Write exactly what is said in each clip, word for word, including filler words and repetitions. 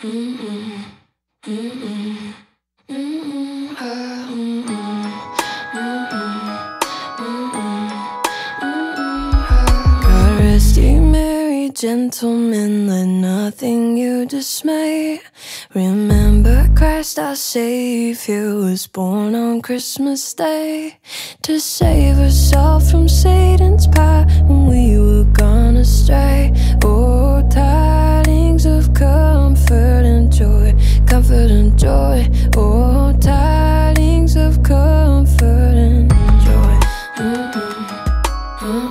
God rest ye merry gentlemen, let nothing you dismay. Remember Christ our Savior was born on Christmas Day to save us all from Satan's power when we were gone astray. Oh, tidings of comfort and joy, comfort and joy. Oh, tidings of comfort and joy. Mm-mm, mm-mm.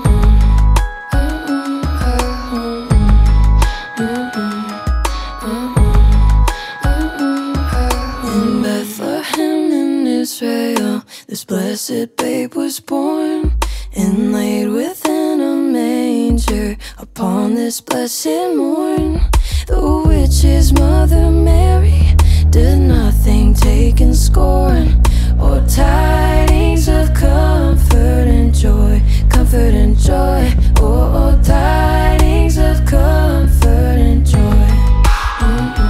Israel, this blessed babe was born and laid within a manger upon this blessed morn. The witch's mother Mary did nothing taken scorn. Oh, tidings of comfort and joy, comfort and joy. Oh, oh tidings of comfort and joy. Mm-mm.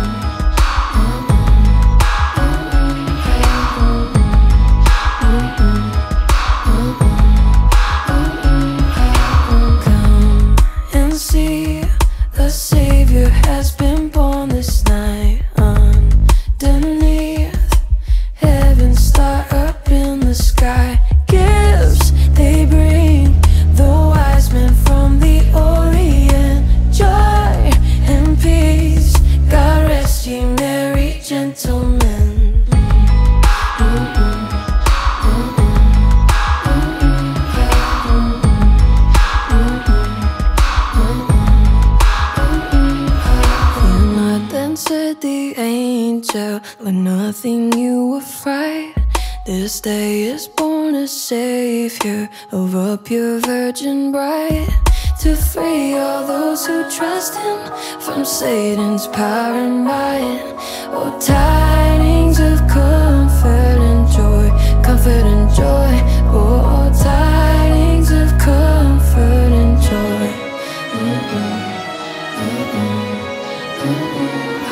The Savior has been born this night underneath heaven's star up in the sky. Gifts they bring, the wise men from the Orient. Joy and peace, God rest ye merry gentlemen. Mm-mm. Said the angel, let nothing you affright. This day is born a Savior of a pure virgin bride, to free all those who trust Him from Satan's power and might. Oh, tidings of comfort and joy, comfort and joy. Oh, tidings of comfort and joy. Mm-mm, mm-mm, mm-mm.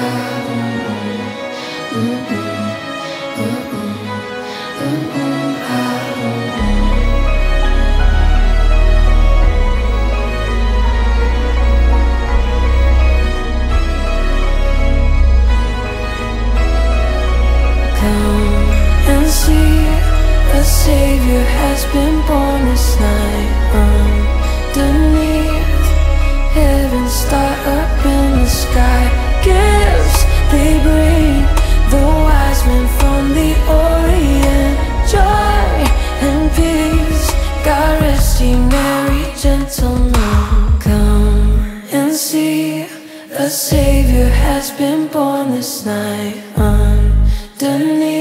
Come and see, the Savior has been born this night underneath heaven's star up in the sky. Gifts they bring, the wise men from the Orient. Joy and peace, God rest ye merry gentlemen. Come and see, the Savior has been born this night underneath